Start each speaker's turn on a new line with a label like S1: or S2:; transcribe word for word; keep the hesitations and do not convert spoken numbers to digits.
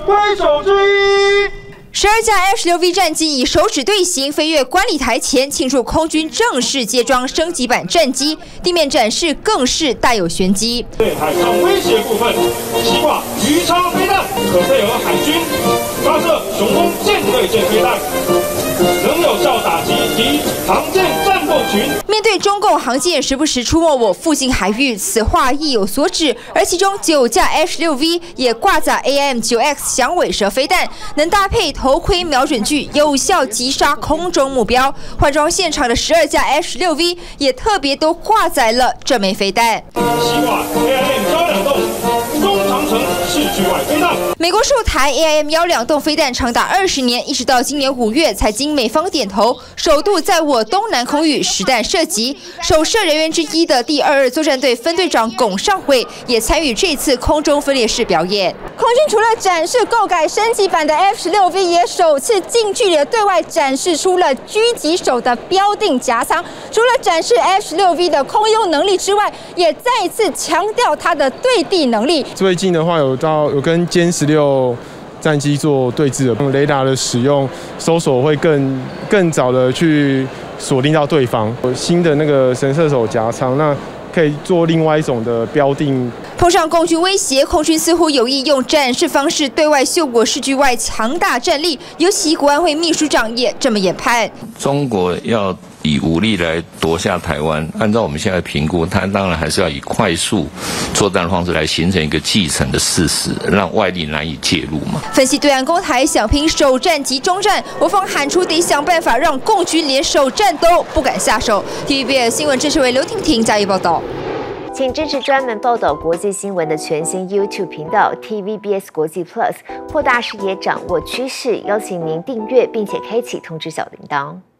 S1: 挥手之一。
S2: 十二架 F 十六 V 战机以手指队形飞越观礼台前，庆祝空军正式接装升级版战机。地面展示更是大有玄机。
S1: 对海上威胁部分，西挂鱼叉飞弹，可配合海军发射雄风舰对舰飞弹，能有效打击敌航舰战斗群。
S2: 面对中共航舰时不时出没我附近海域，此话意有所指。而其中九架 F 十六 V 也挂载 A M 九 X 响尾蛇飞弹，能搭配头盔瞄准具，有效击杀空中目标。换装现场的十二架 F 十六 V 也特别都挂载了这枚飞弹。
S1: 西挂 A I M 幺两洞中长程视距外飞弹。
S2: 美国售台 A I M 幺两洞飞弹长达二十年，一直到今年五月才经美方点头，首度在我东南空域实弹射击。首射人员之一的第二二作战队分队长龚尚伟也参与这次空中分列式表演。空军除了展示购改升级版的 F 十六 V， 也首次近距离的对外展示出了狙击手的标定夹舱。除了展示 F 十六 V 的空优能力之外，也再一次强调它的对地能力。
S3: 最近的话，有到有跟歼十六战机做对峙的，雷达的使用，搜索会更更早的去锁定到对方。有新的那个神射手夹舱，那可以做另外一种的标定。
S2: 碰上共军威胁，空军似乎有意用战事方式对外秀国视距外强大战力，尤其国安会秘书长也这么研判。
S4: 中国要以武力来夺下台湾，按照我们现在评估，它当然还是要以快速作战的方式来形成一个继承的事实，让外力难以介入嘛。
S2: 分析对岸攻台想拼首战及中战，我方喊出得想办法让共军连首战都不敢下手。T V B S 新闻支持为刘婷婷加以报道。
S5: 请支持专门报道国际新闻的全新 YouTube 频道 T V B S 国际 Plus， 扩大视野，掌握趋势。邀请您订阅并且开启通知小铃铛。